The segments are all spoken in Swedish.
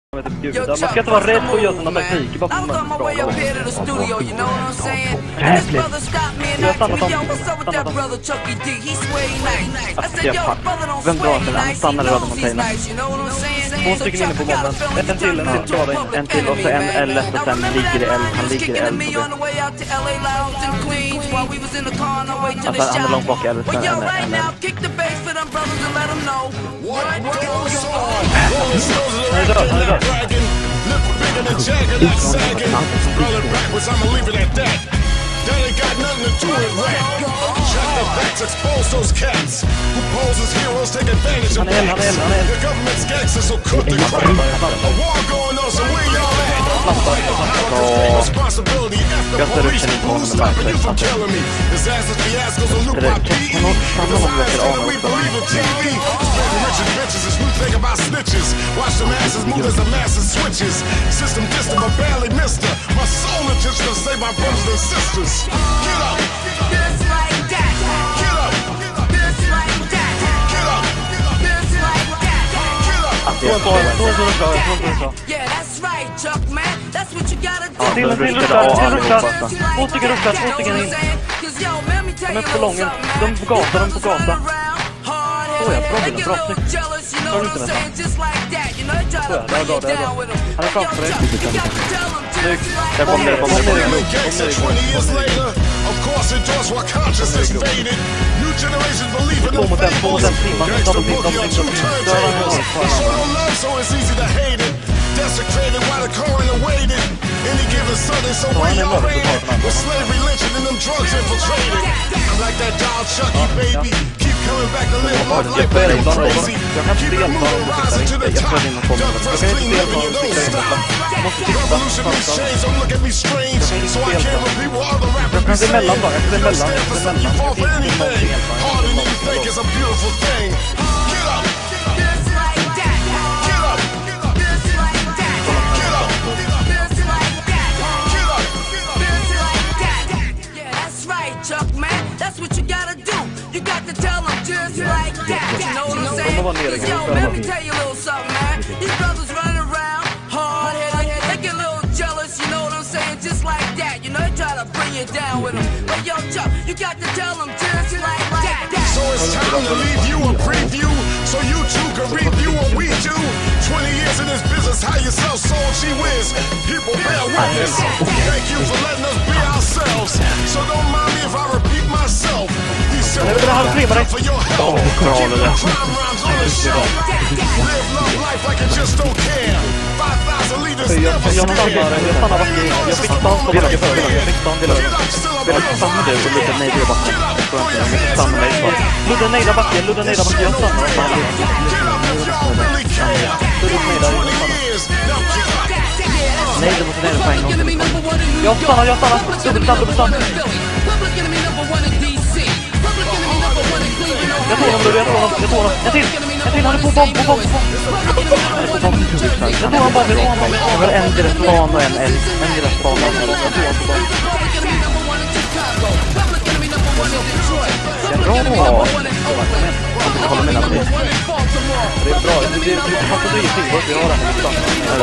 Man ska inte vara rädd för att göra sådana taktiker bara för att man ska jävligt. Jag stannar dem. Vem drar till den? Han stannar i röda montainen. 2 stycken inne på bomben. En till skada in. En till och så en L och sen ligger i L. Han ligger i L på det. Alltså han är långt bak L. Sen en L. Han är död. That ain't got nothing to do with rap. Check the facts, expose those cats who pose as heroes, take advantage of facts. The government's gangsters, so cook the crap. A war going on, so where y'all at? Responsibility, reason, who's stopping you from killing me? Disasters, fiascos, and loot my PE. The lies that we believe in TV. Spreading rich and bitches as we think about snitches. Watch the masses move as the masses switches. System distant, but barely missed her. My soul intention to save my brothers and sisters. Get up! Just like that! Get up! Just like that! Get up! Just like that! Get up! Yeah, that's right, Chuck, man. That's what you gotta do. Till ruschar. 2 stycken ruschar, 2 stycken in. De är på lången. De på gatan. Såja, bra snyggt. Tar du inte nästan? Såja, där gav det. Han är framför dig. Snyggt. Där kom det. Två mot en. Desecrated while the coroner waited. Any given Sunday, so where y'all raided? With slavery, lynching, and them drugs infiltrated. I'm like that doll Chucky, baby. Keep coming back to live my life, but I'm crazy. Keep the moon rising to the top. Duck first, clean up, and you don't stop. Revolution means change, don't look at me strange. So I can't repeat what other rappers be saying. You don't stand for something, you fall for anything. Harder than you think is a beautiful thing. Get up! Chuck, man, that's what you gotta do. You got to tell them just like that. You know what I'm saying? Cause yo, let me tell you a little something, man. These brothers running around, hard-headed, they get a little jealous, you know what I'm saying? Just like that, you know, they try to bring you down with them. But yo, Chuck, you got to tell them just like that. So it's time to leave you a preview, so you too can review what we do. 20 years in this business, how you sell soul, she wins. People bear witness. Thank you for letting us be ourselves. So don't mind me if I repeat myself. These simple for your help. Keep the crime rhymes on the shelf. Live love life like you just don't care. 5,000 liters never scare. Jag fick stanna på backen förut. Jag fick stanna till över. Jag stannar du och lite nej i backen. Jag fick stanna mig så. Ludde nejda backen. Jag stannar. Nej, du måste nejda på en gång. Jag stannar. Dubbelstand. Jag tog honom. En till, han är på bomb. Jag tog honom bomb. Det var en direkt span och en L. En direkt span och en L. Jag tog honom på bomb. Bra! Jag håller med dig. Det är bra. Det är fast att du är till. Vi har den här.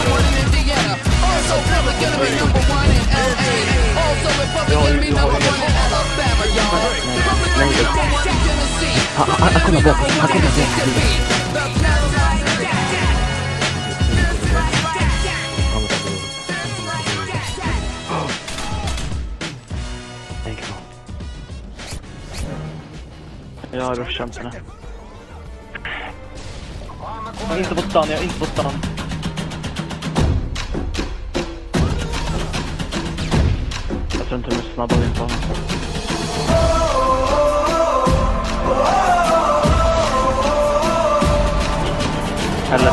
Han kommer bort. Jag har ruschat det. Jag har inte fått stan. Jag tror inte de är snabbare in på honom. Eller.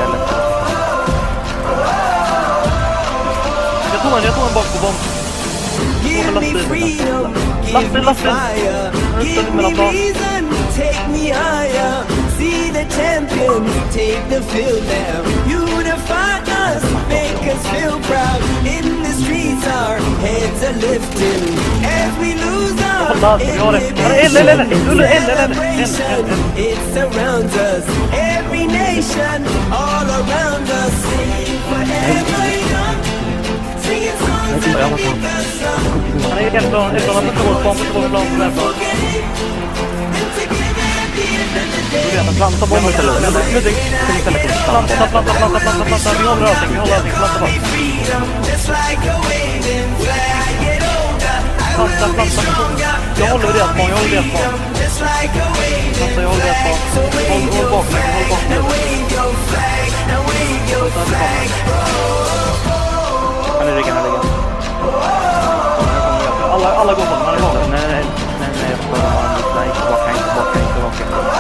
Jag tog en bak på bomb. Give me freedom, give me fire, give me reason, take me higher. See the champions take the field now. Unify us, make us feel proud. In the streets our heads are lifting as we lose our celebration. It surrounds us, every nation, all around us. Elton, han måste gå på plan på nästa. Du vet, planta bomber istället. Ludvig, planta. Vi håller allting, planta bara. Planta. Jag håller rätt på. Planta, jag håller rätt på. Håll bak mig. Han är ryggen. Alla går på honom, han är vanlig. Nej, jag får bara inte tillbaka.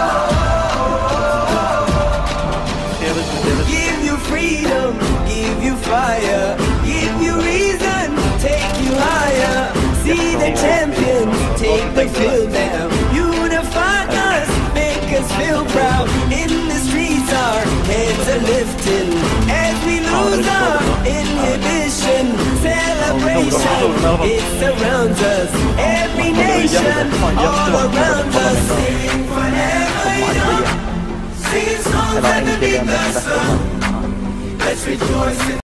Give you freedom, give you fire, give you reason, take you higher. See the champions, take the field now. Unify us, make us feel proud. In the streets our heads are lifting as we lose our inhibition. Celebration, it surrounds us. Every nation, all around us. Sing forever young, singing songs underneath the sun. Let's rejoice in